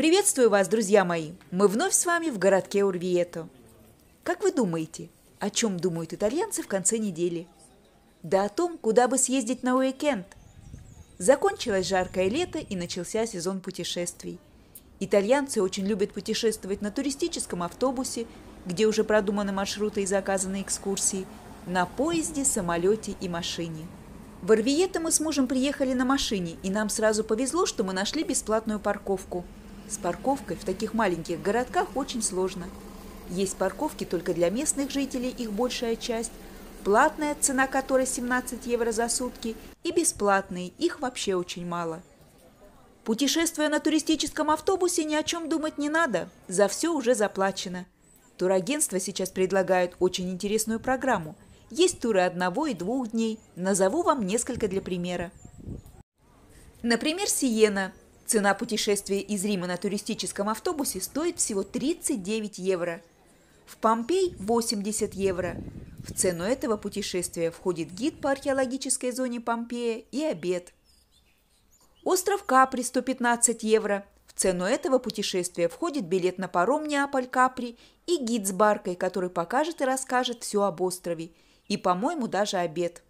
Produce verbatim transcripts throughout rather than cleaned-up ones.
Приветствую вас, друзья мои! Мы вновь с вами в городке Орвьето. Как вы думаете, о чем думают итальянцы в конце недели? Да о том, куда бы съездить на уикенд. Закончилось жаркое лето и начался сезон путешествий. Итальянцы очень любят путешествовать на туристическом автобусе, где уже продуманы маршруты и заказаны экскурсии, на поезде, самолете и машине. В Орвьето мы с мужем приехали на машине, и нам сразу повезло, что мы нашли бесплатную парковку. С парковкой в таких маленьких городках очень сложно. Есть парковки только для местных жителей, их большая часть, платная, цена которой семнадцать евро за сутки, и бесплатные, их вообще очень мало. Путешествуя на туристическом автобусе, ни о чем думать не надо, за все уже заплачено. Турагентства сейчас предлагают очень интересную программу. Есть туры одного и двух дней, назову вам несколько для примера. Например, Сиена. Цена путешествия из Рима на туристическом автобусе стоит всего тридцать девять евро. В Помпей – восемьдесят евро. В цену этого путешествия входит гид по археологической зоне Помпея и обед. Остров Капри – сто пятнадцать евро. В цену этого путешествия входит билет на паром Неаполь-Капри и гид с баркой, который покажет и расскажет все об острове. И, по-моему, даже обед.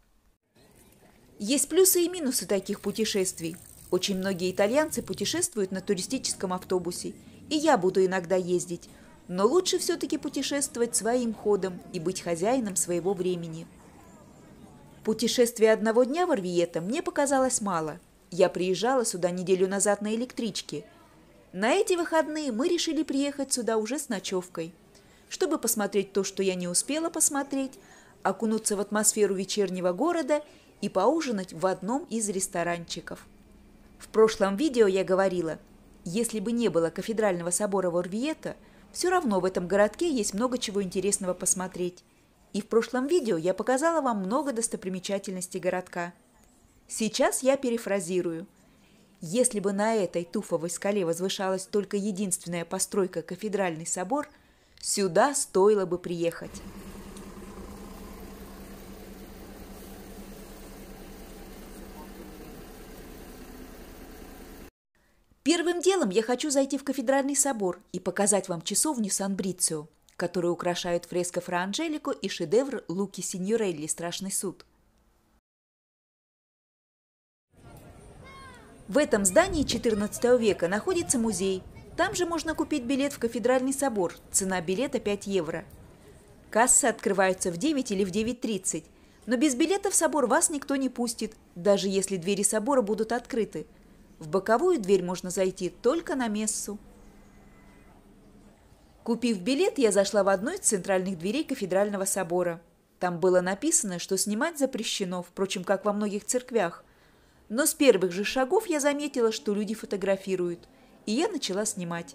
Есть плюсы и минусы таких путешествий. Очень многие итальянцы путешествуют на туристическом автобусе, и я буду иногда ездить, но лучше все-таки путешествовать своим ходом и быть хозяином своего времени. Путешествие одного дня в Орвьето мне показалось мало. Я приезжала сюда неделю назад на электричке. На эти выходные мы решили приехать сюда уже с ночевкой, чтобы посмотреть то, что я не успела посмотреть, окунуться в атмосферу вечернего города и поужинать в одном из ресторанчиков. В прошлом видео я говорила, если бы не было кафедрального собора в Орвьето, все равно в этом городке есть много чего интересного посмотреть. И в прошлом видео я показала вам много достопримечательностей городка. Сейчас я перефразирую. Если бы на этой туфовой скале возвышалась только единственная постройка кафедральный собор, сюда стоило бы приехать. Первым делом я хочу зайти в кафедральный собор и показать вам часовню Сан-Брицио, которую украшают фреска Фра Анджелико и шедевр Луки Синьорелли «Страшный суд». В этом здании четырнадцатого века находится музей. Там же можно купить билет в кафедральный собор, цена билета пять евро. Кассы открываются в девять или в девять тридцать, но без билета в собор вас никто не пустит, даже если двери собора будут открыты. В боковую дверь можно зайти только на мессу. Купив билет, я зашла в одну из центральных дверей кафедрального собора. Там было написано, что снимать запрещено, впрочем, как во многих церквях. Но с первых же шагов я заметила, что люди фотографируют, и я начала снимать.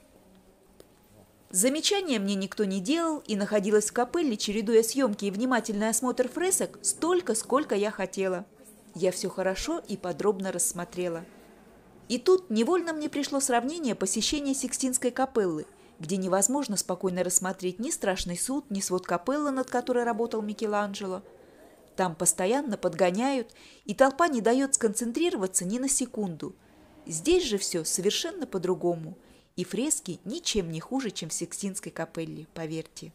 Замечания мне никто не делал, и находилась в капелле, чередуя съемки и внимательный осмотр фресок, столько, сколько я хотела. Я все хорошо и подробно рассмотрела. И тут невольно мне пришло сравнение посещения Сикстинской капеллы, где невозможно спокойно рассмотреть ни страшный суд, ни свод капеллы, над которой работал Микеланджело. Там постоянно подгоняют, и толпа не дает сконцентрироваться ни на секунду. Здесь же все совершенно по-другому, и фрески ничем не хуже, чем в Сикстинской капелле, поверьте.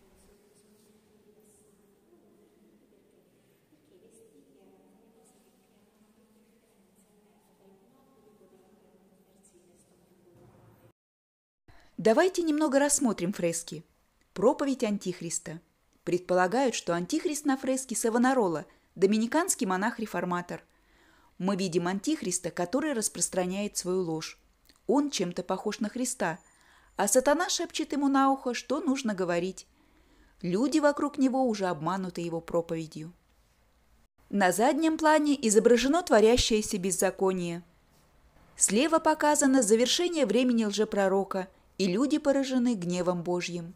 Давайте немного рассмотрим фрески. Проповедь Антихриста. Предполагают, что Антихрист на фреске Савонарола, доминиканский монах-реформатор. Мы видим Антихриста, который распространяет свою ложь. Он чем-то похож на Христа, а сатана шепчет ему на ухо, что нужно говорить. Люди вокруг него уже обмануты его проповедью. На заднем плане изображено творящееся беззаконие. Слева показано завершение времени лжепророка, и люди поражены гневом Божьим.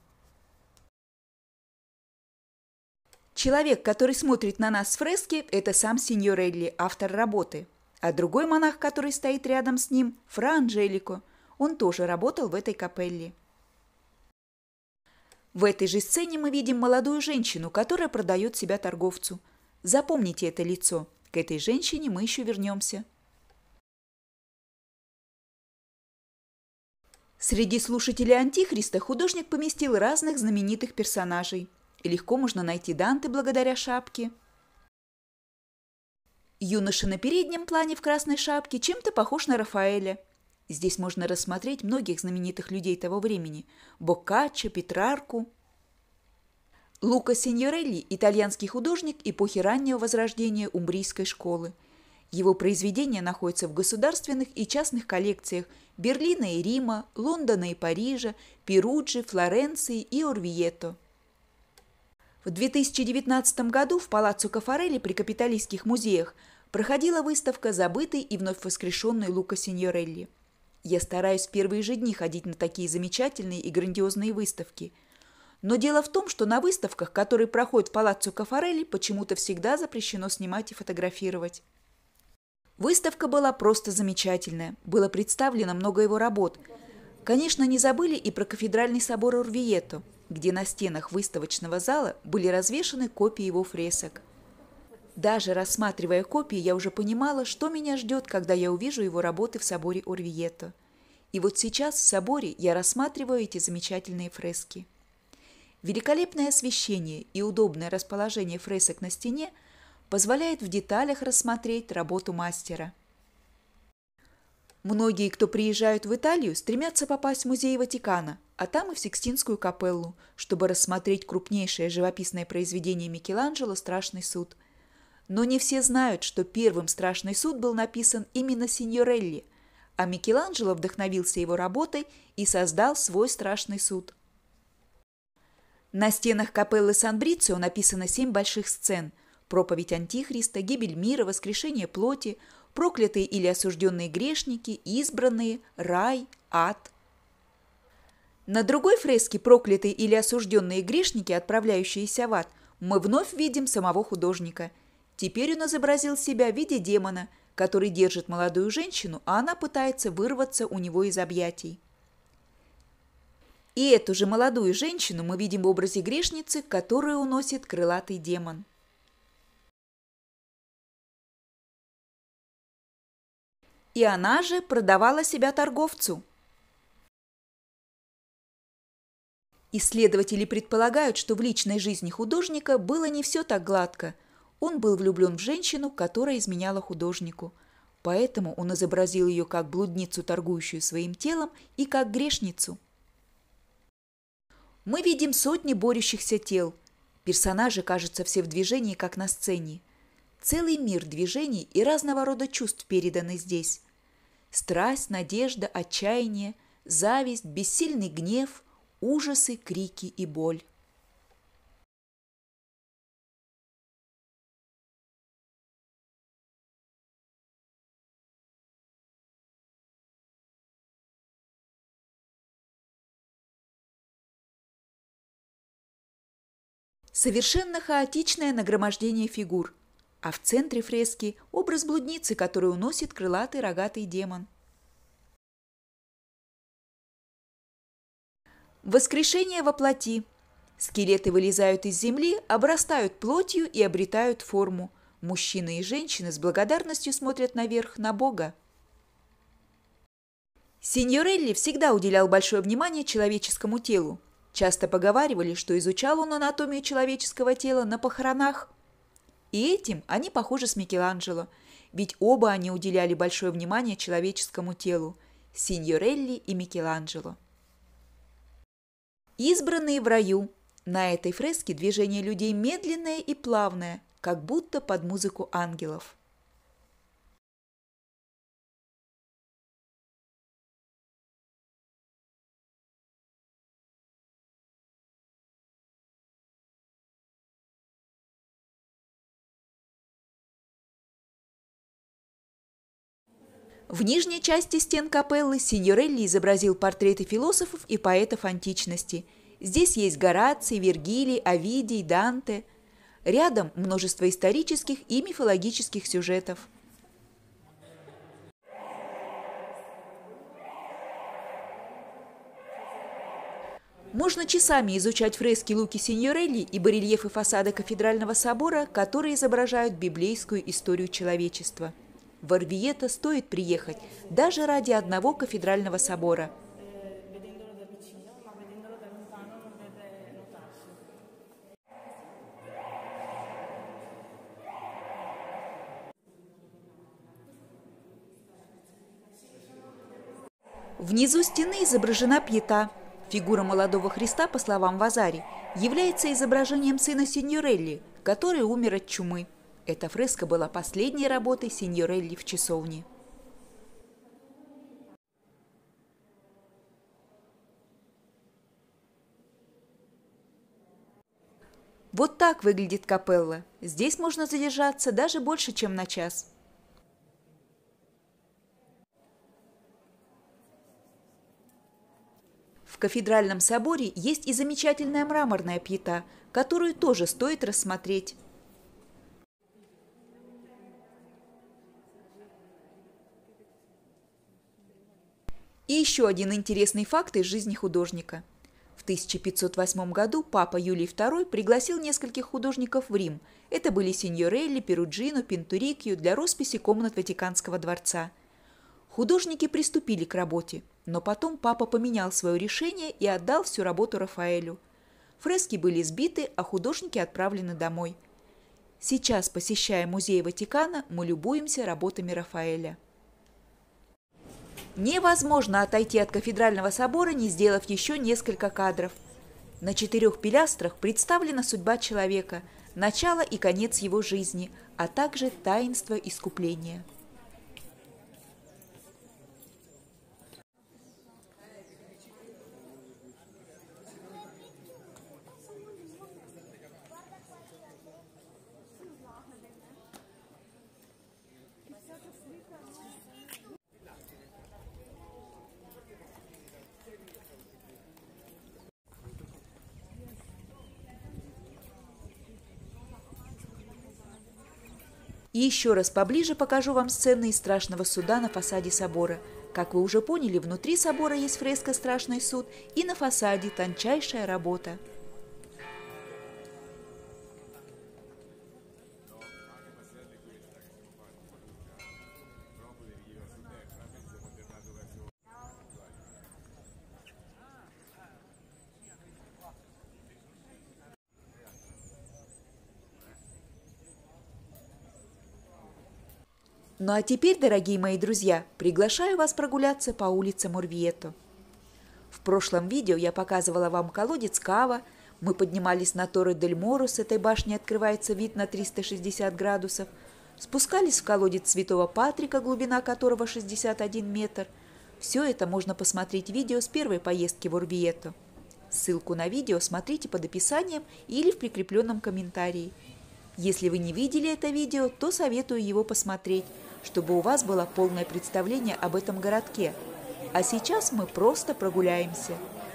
Человек, который смотрит на нас с фрески, это сам Синьорелли, автор работы. А другой монах, который стоит рядом с ним, Фра Анджелико, он тоже работал в этой капелле. В этой же сцене мы видим молодую женщину, которая продает себя торговцу. Запомните это лицо. К этой женщине мы еще вернемся. Среди слушателей Антихриста художник поместил разных знаменитых персонажей. И легко можно найти Данте благодаря шапке. Юноша на переднем плане в красной шапке чем-то похож на Рафаэля. Здесь можно рассмотреть многих знаменитых людей того времени – Боккаччо, Петрарку. Лука Синьорелли – итальянский художник эпохи раннего возрождения умбрийской школы. Его произведения находятся в государственных и частных коллекциях Берлина и Рима, Лондона и Парижа, Перуджи, Флоренции и Орвието. В две тысячи девятнадцатом году в Палаццо Кафарелли при Капитолийских музеях проходила выставка «Забытый и вновь воскрешенный Лука Синьорелли». Я стараюсь в первые же дни ходить на такие замечательные и грандиозные выставки. Но дело в том, что на выставках, которые проходят в Палаццо Кафарелли, почему-то всегда запрещено снимать и фотографировать. Выставка была просто замечательная. Было представлено много его работ. Конечно, не забыли и про кафедральный собор Орвието, где на стенах выставочного зала были развешаны копии его фресок. Даже рассматривая копии, я уже понимала, что меня ждет, когда я увижу его работы в соборе Орвието. И вот сейчас в соборе я рассматриваю эти замечательные фрески. Великолепное освещение и удобное расположение фресок на стене позволяет в деталях рассмотреть работу мастера. Многие, кто приезжают в Италию, стремятся попасть в музей Ватикана, а там и в Сикстинскую капеллу, чтобы рассмотреть крупнейшее живописное произведение Микеланджело «Страшный суд». Но не все знают, что первым «Страшный суд» был написан именно Синьорелли, а Микеланджело вдохновился его работой и создал свой «Страшный суд». На стенах капеллы Сан-Брицио написано семь больших сцен – проповедь Антихриста, гибель мира, воскрешение плоти, проклятые или осужденные грешники, избранные, рай, ад. На другой фреске «Проклятые или осужденные грешники, отправляющиеся в ад» мы вновь видим самого художника. Теперь он изобразил себя в виде демона, который держит молодую женщину, а она пытается вырваться у него из объятий. И эту же молодую женщину мы видим в образе грешницы, которую уносит крылатый демон. И она же продавала себя торговцу. Исследователи предполагают, что в личной жизни художника было не все так гладко. Он был влюблен в женщину, которая изменяла художнику. Поэтому он изобразил ее как блудницу, торгующую своим телом, и как грешницу. Мы видим сотни борющихся тел. Персонажи, кажутся, все в движении, как на сцене. Целый мир движений и разного рода чувств переданы здесь. Страсть, надежда, отчаяние, зависть, бессильный гнев, ужасы, крики и боль. Совершенно хаотичное нагромождение фигур, а в центре фрески образ блудницы, которую уносит крылатый рогатый демон. Воскрешение во плоти. Скелеты вылезают из земли, обрастают плотью и обретают форму. Мужчины и женщины с благодарностью смотрят наверх на Бога. Синьорелли всегда уделял большое внимание человеческому телу. Часто поговаривали, что изучал он анатомию человеческого тела на похоронах. И этим они похожи с Микеланджело, ведь оба они уделяли большое внимание человеческому телу – Синьорелли и Микеланджело. Избранные в раю. На этой фреске движение людей медленное и плавное, как будто под музыку ангелов. В нижней части стен капеллы Синьорелли изобразил портреты философов и поэтов античности. Здесь есть Гораций, Вергилий, Овидий, Данте. Рядом множество исторических и мифологических сюжетов. Можно часами изучать фрески Луки Синьорелли и барельефы фасада кафедрального собора, которые изображают библейскую историю человечества. В Орвието стоит приехать даже ради одного кафедрального собора. Внизу стены изображена Пьета. Фигура молодого Христа, по словам Вазари, является изображением сына Синьорелли, который умер от чумы. Эта фреска была последней работой Синьорелли в часовне. Вот так выглядит капелла. Здесь можно задержаться даже больше, чем на час. В кафедральном соборе есть и замечательная мраморная Пьета, которую тоже стоит рассмотреть. И еще один интересный факт из жизни художника. В тысяча пятьсот восьмом году папа Юлий второй пригласил нескольких художников в Рим. Это были Синьорелли, Перуджино, Пинтурикью для росписи комнат Ватиканского дворца. Художники приступили к работе, но потом папа поменял свое решение и отдал всю работу Рафаэлю. Фрески были сбиты, а художники отправлены домой. Сейчас, посещая музей Ватикана, мы любуемся работами Рафаэля. Невозможно отойти от кафедрального собора, не сделав еще несколько кадров. На четырех пилястрах представлена судьба человека, начало и конец его жизни, а также таинство искупления. И еще раз поближе покажу вам сцены из страшного суда на фасаде собора. Как вы уже поняли, внутри собора есть фреска «Страшный суд» и на фасаде тончайшая работа. Ну а теперь, дорогие мои друзья, приглашаю вас прогуляться по улицам Орвьето. В прошлом видео я показывала вам колодец Кава, мы поднимались на Торре дель Моро, с этой башни открывается вид на триста шестьдесят градусов, спускались в колодец Святого Патрика, глубина которого шестьдесят один метр. Все это можно посмотреть в видео с первой поездки в Орвьето. Ссылку на видео смотрите под описанием или в прикрепленном комментарии. Если вы не видели это видео, то советую его посмотреть, чтобы у вас было полное представление об этом городке. А сейчас мы просто прогуляемся.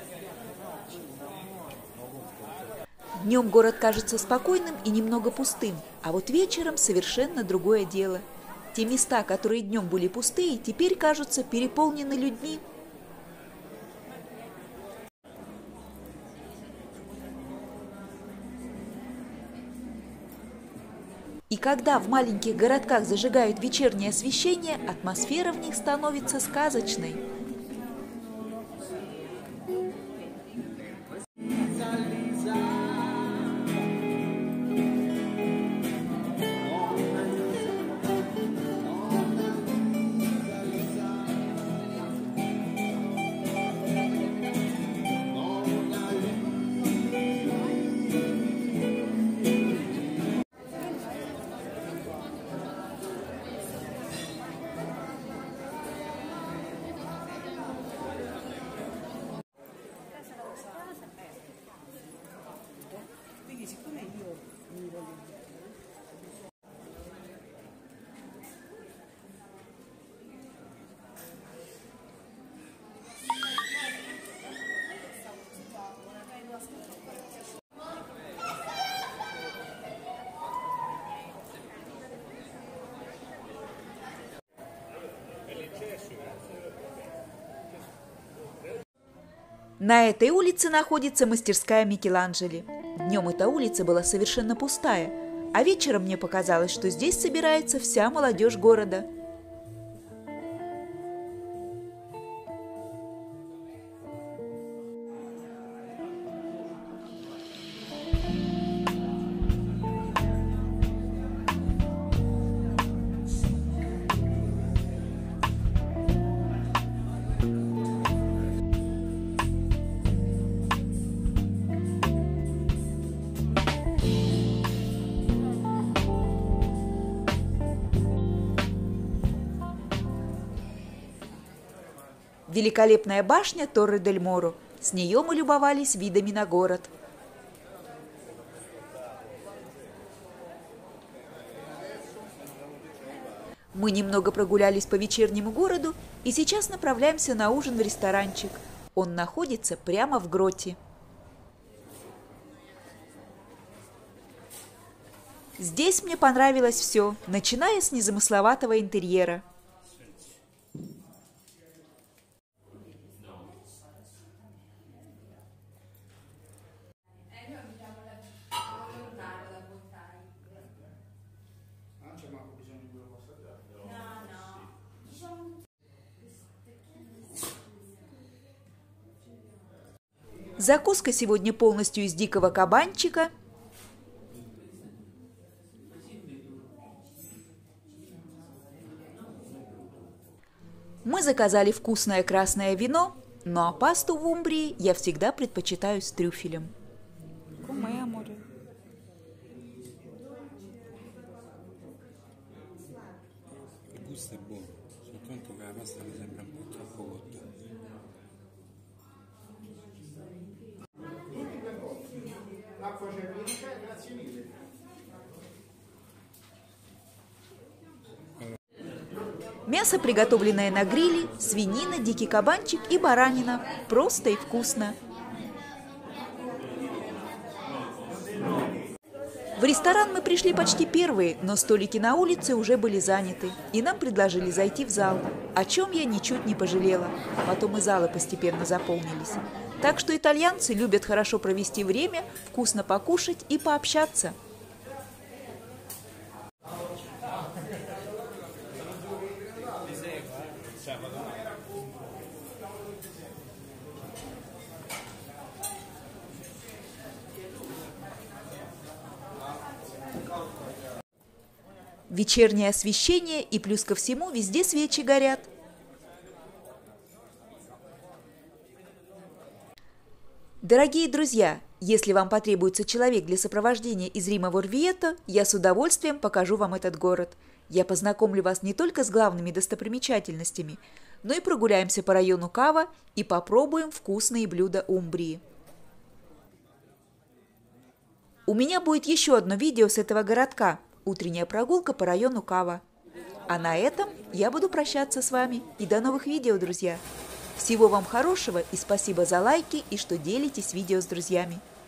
Днем город кажется спокойным и немного пустым, а вот вечером совершенно другое дело. Те места, которые днем были пустые, теперь кажутся переполнены людьми. И когда в маленьких городках зажигают вечернее освещение, атмосфера в них становится сказочной. На этой улице находится мастерская Микеланджело. Днем эта улица была совершенно пустая, а вечером мне показалось, что здесь собирается вся молодежь города. Великолепная башня Торре-дель-Моро. С нее мы любовались видами на город. Мы немного прогулялись по вечернему городу и сейчас направляемся на ужин в ресторанчик. Он находится прямо в гроте. Здесь мне понравилось все, начиная с незамысловатого интерьера. Закуска сегодня полностью из дикого кабанчика. Мы заказали вкусное красное вино, ну а пасту в Умбрии я всегда предпочитаю с трюфелем. Мясо, приготовленное на гриле, свинина, дикий кабанчик и баранина. Просто и вкусно. В ресторан мы пришли почти первые, но столики на улице уже были заняты, и нам предложили зайти в зал, о чем я ничуть не пожалела. Потом и залы постепенно заполнились. Так что итальянцы любят хорошо провести время, вкусно покушать и пообщаться. Вечернее освещение и плюс ко всему везде свечи горят. Дорогие друзья, если вам потребуется человек для сопровождения из Рима в Орвието, я с удовольствием покажу вам этот город. Я познакомлю вас не только с главными достопримечательностями, но и прогуляемся по району Кава и попробуем вкусные блюда Умбрии. У меня будет еще одно видео с этого городка. Утренняя прогулка по району Кава. А на этом я буду прощаться с вами. И до новых видео, друзья. Всего вам хорошего и спасибо за лайки и что делитесь видео с друзьями.